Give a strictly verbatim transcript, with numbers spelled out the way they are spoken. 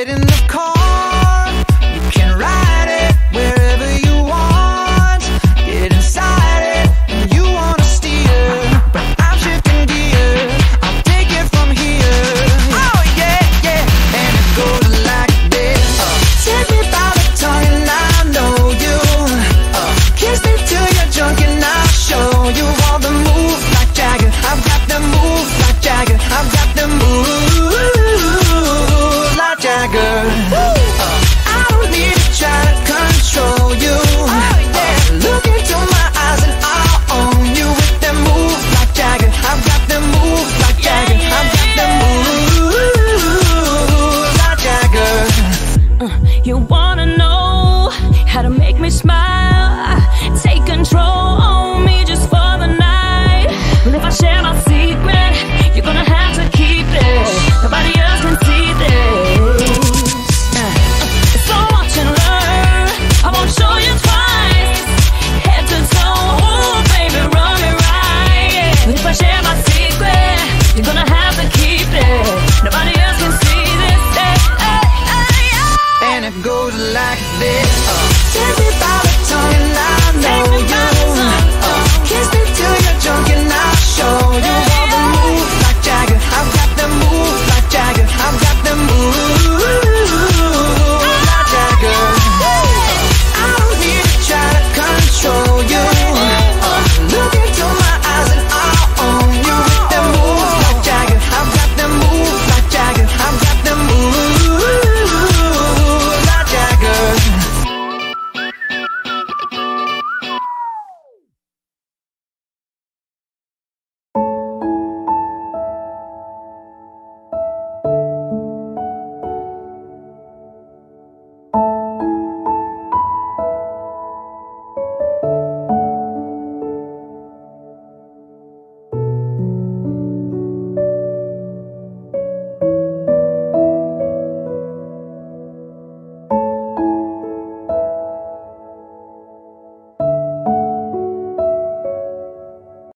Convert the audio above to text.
Get in the car, you can ride it wherever you want. Get inside it, and you wanna steer, but I'm shifting gears. I'll take it from here. Oh yeah, yeah, and it goes like this. Uh, take me by the tongue and I know you. Uh, kiss me till you're drunk and I'll show you all the moves like Jagger. I've got the moves like Jagger. I've got the moves like Jagger. Uh, I don't need to try to control you. Oh, yeah. Uh, look into my eyes and I'll own you with them moves like Jagger. I've got them moves like Jagger. I've got them moves like Jagger. Uh, you wanna know how to make me smile? Take control on me just for the night. Well, if I share my secret, you're gonna have to keep it. Nobody else can see this. Uh, it's so watch and learn. I won't show you twice. Head to toe, ooh, baby, run it right. But if I share my secret, you're gonna have to keep it. Nobody else can see this. Hey, hey, hey, hey. And it goes like this. Uh,